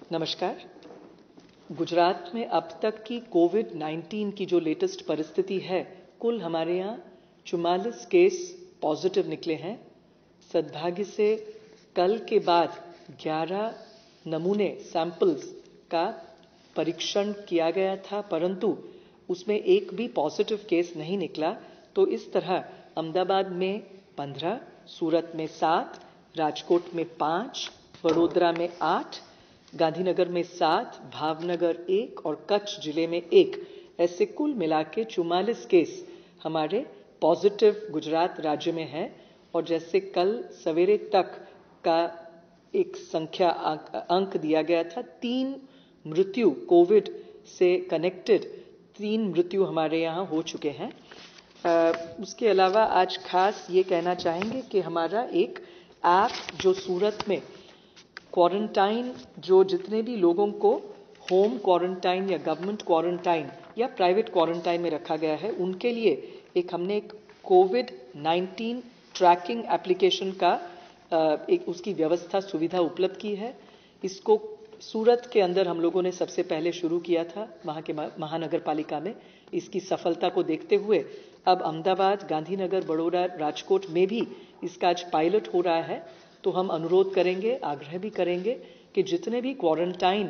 नमस्कार। गुजरात में अब तक की कोविड-19 की जो लेटेस्ट परिस्थिति है, कुल हमारे यहाँ 44 केस पॉजिटिव निकले हैं। सद्भाग्य से कल के बाद 11 नमूने सैंपल्स का परीक्षण किया गया था, परंतु उसमें एक भी पॉजिटिव केस नहीं निकला। तो इस तरह अहमदाबाद में 15, सूरत में 7, राजकोट में 5, वडोदरा में 8, गांधीनगर में 7, भावनगर 1 और कच्छ जिले में 1, ऐसे कुल मिला के 44 केस हमारे पॉजिटिव गुजरात राज्य में है। और जैसे कल सवेरे तक का एक संख्या अंक दिया गया था, 3 मृत्यु कोविड से कनेक्टेड 3 मृत्यु हमारे यहाँ हो चुके हैं। उसके अलावा आज खास ये कहना चाहेंगे कि हमारा एक ऐप जो सूरत में क्वारंटाइन, जो जितने भी लोगों को होम क्वारंटाइन या गवर्नमेंट क्वारंटाइन या प्राइवेट क्वारंटाइन में रखा गया है, उनके लिए हमने एक कोविड-19 ट्रैकिंग एप्लीकेशन का एक उसकी व्यवस्था सुविधा उपलब्ध की है। इसको सूरत के अंदर हम लोगों ने सबसे पहले शुरू किया था, वहाँ के महानगर पालिका में। इसकी सफलता को देखते हुए अब अहमदाबाद, गांधीनगर, बड़ौदा, राजकोट में भी इसका आज पायलट हो रहा है। तो हम अनुरोध करेंगे, आग्रह भी करेंगे कि जितने भी क्वारंटाइन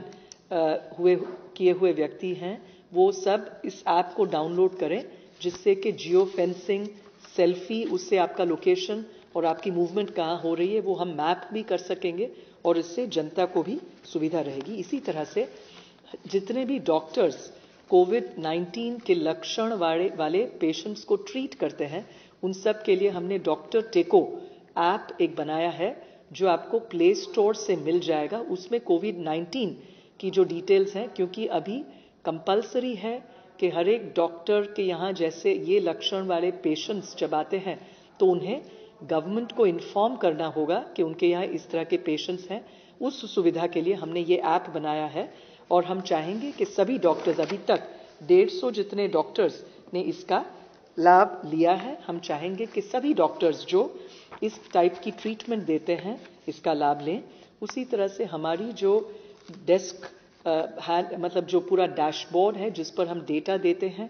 किए हुए व्यक्ति हैं, वो सब इस ऐप को डाउनलोड करें, जिससे कि जियो फेंसिंग, सेल्फी, उससे आपका लोकेशन और आपकी मूवमेंट कहाँ हो रही है वो हम मैप भी कर सकेंगे और इससे जनता को भी सुविधा रहेगी। इसी तरह से जितने भी डॉक्टर्स कोविड-19 के लक्षण वाले पेशेंट्स को ट्रीट करते हैं, उन सब के लिए हमने डॉक्टर टेको ऐप एक बनाया है, जो आपको प्ले स्टोर से मिल जाएगा। उसमें कोविड-19 की जो डिटेल्स हैं, क्योंकि अभी कंपलसरी है कि हर एक डॉक्टर के यहाँ जैसे ये लक्षण वाले पेशेंट्स जब आते हैं तो उन्हें गवर्नमेंट को इन्फॉर्म करना होगा कि उनके यहाँ इस तरह के पेशेंट्स हैं। उस सुविधा के लिए हमने ये ऐप बनाया है और हम चाहेंगे कि सभी डॉक्टर्स, अभी तक 150 जितने डॉक्टर्स ने इसका लाभ लिया है, हम चाहेंगे कि सभी डॉक्टर्स जो इस टाइप की ट्रीटमेंट देते हैं इसका लाभ लें। उसी तरह से हमारी जो डेस्क मतलब जो पूरा डैशबोर्ड है जिस पर हम डेटा देते हैं,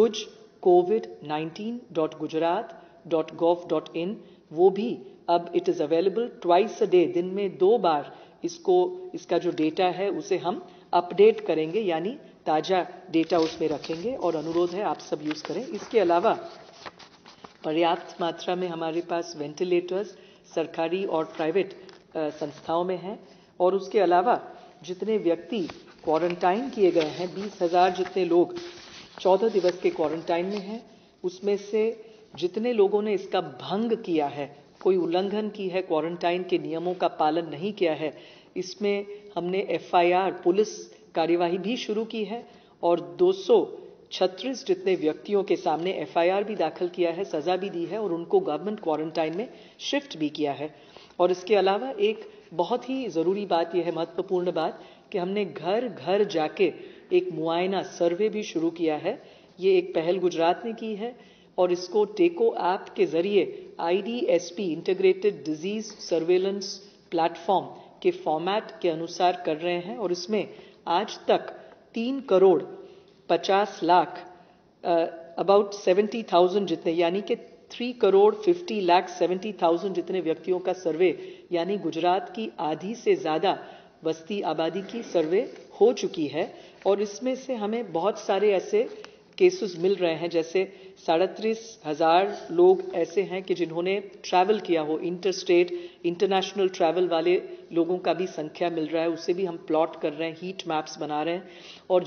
guj-covid19.gujarat.gov.in, वो भी अब it is available twice a day, दिन में 2 बार इसका जो डेटा है उसे हम अपडेट करेंगे, यानी ताज़ा डेटा उसमें रखेंगे और अनुरोध है आप सब यूज़ करें। इसके अलावा पर्याप्त मात्रा में हमारे पास वेंटिलेटर्स सरकारी और प्राइवेट संस्थाओं में हैं और उसके अलावा जितने व्यक्ति क्वारंटाइन किए गए हैं, 20,000 जितने लोग 14 दिवस के क्वारंटाइन में हैं, उसमें से जितने लोगों ने इसका भंग किया है, कोई उल्लंघन की है, क्वारंटाइन के नियमों का पालन नहीं किया है, इसमें हमने FIR पुलिस कार्यवाही भी शुरू की है और 236 जितने व्यक्तियों के सामने FIR भी दाखिल किया है, सजा भी दी है और उनको गवर्नमेंट क्वारंटाइन में शिफ्ट भी किया है। और इसके अलावा एक बहुत ही ज़रूरी बात यह है, महत्वपूर्ण बात, कि हमने घर घर जाके एक मुआयना सर्वे भी शुरू किया है। ये एक पहल गुजरात ने की है और इसको टेको ऐप के जरिए IDSP integrated disease surveillance platform के फॉर्मेट के अनुसार कर रहे हैं और इसमें आज तक 3 करोड़ 50 लाख अबाउट 70,000 जितने, यानी कि 3 करोड़ 50 लाख 70,000 जितने व्यक्तियों का सर्वे, यानी गुजरात की आधी से ज़्यादा बस्ती आबादी की सर्वे हो चुकी है। और इसमें से हमें बहुत सारे ऐसे केसेस मिल रहे हैं, जैसे 37,000 लोग ऐसे हैं कि जिन्होंने ट्रैवल किया हो, इंटरस्टेट इंटरनेशनल ट्रैवल वाले लोगों का भी संख्या मिल रहा है, उसे भी हम प्लॉट कर रहे हैं, हीट मैप्स बना रहे हैं। और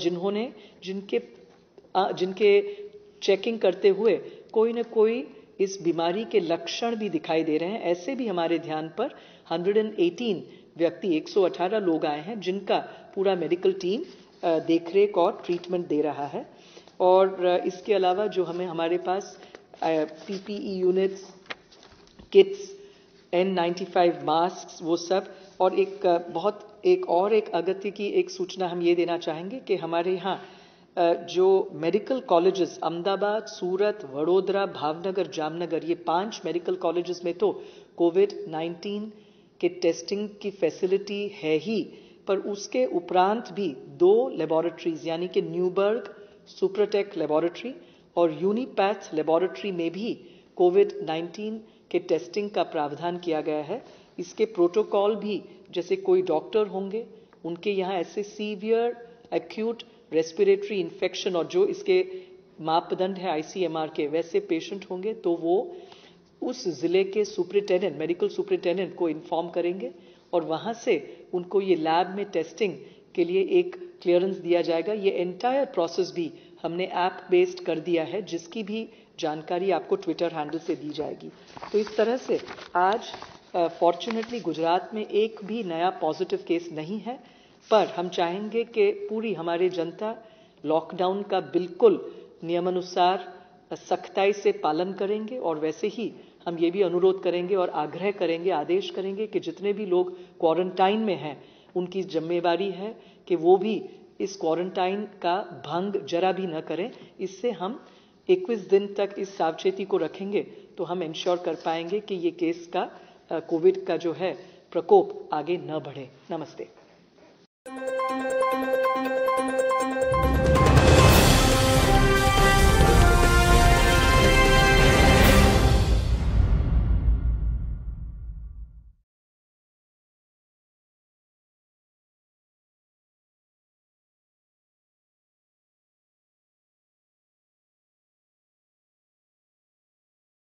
जिनके चेकिंग करते हुए कोई न कोई इस बीमारी के लक्षण भी दिखाई दे रहे हैं, ऐसे भी हमारे ध्यान पर 118 व्यक्ति, 118 लोग आए हैं जिनका पूरा मेडिकल टीम देखरेख और ट्रीटमेंट दे रहा है। और इसके अलावा जो हमारे पास PPE units, kits, N95 mask, वो सब, और एक अगत्य की एक सूचना हम ये देना चाहेंगे कि हमारे यहाँ जो मेडिकल कॉलेजेस अहमदाबाद, सूरत, वडोदरा, भावनगर, जामनगर, ये 5 मेडिकल कॉलेजेस में तो कोविड-19 के टेस्टिंग की फैसिलिटी है ही, पर उसके उपरांत भी 2 लेबोरेटरीज यानी कि न्यूबर्ग सुप्रटेक लेबोरेटरी और यूनिपैथ लेबोरेटरी में भी कोविड-19 के टेस्टिंग का प्रावधान किया गया है। इसके प्रोटोकॉल भी, जैसे कोई डॉक्टर होंगे, उनके यहाँ ऐसे सीवियर एक्यूट रेस्पिरेटरी इन्फेक्शन और जो इसके मापदंड है ICMR के, वैसे पेशेंट होंगे तो वो उस जिले के सुपरिटेंडेंट, मेडिकल सुपरिटेंडेंट को इन्फॉर्म करेंगे और वहां से उनको ये लैब में टेस्टिंग के लिए एक क्लियरेंस दिया जाएगा। ये एंटायर प्रोसेस भी हमने ऐप बेस्ड कर दिया है, जिसकी भी जानकारी आपको ट्विटर हैंडल से दी जाएगी। तो इस तरह से आज फॉर्चुनेटली गुजरात में एक भी नया पॉजिटिव केस नहीं है, पर हम चाहेंगे कि पूरी हमारी जनता लॉकडाउन का बिल्कुल नियमानुसार सख्ताई से पालन करेंगे और वैसे ही हम ये भी अनुरोध करेंगे और आग्रह करेंगे, आदेश करेंगे कि जितने भी लोग क्वारंटाइन में हैं, उनकी जिम्मेदारी है कि वो भी इस क्वारंटाइन का भंग जरा भी न करें। इससे हम 21 दिन तक इस सावचेती को रखेंगे तो हम इंश्योर कर पाएंगे कि ये केस का कोविड का जो है प्रकोप आगे न बढ़े। नमस्ते।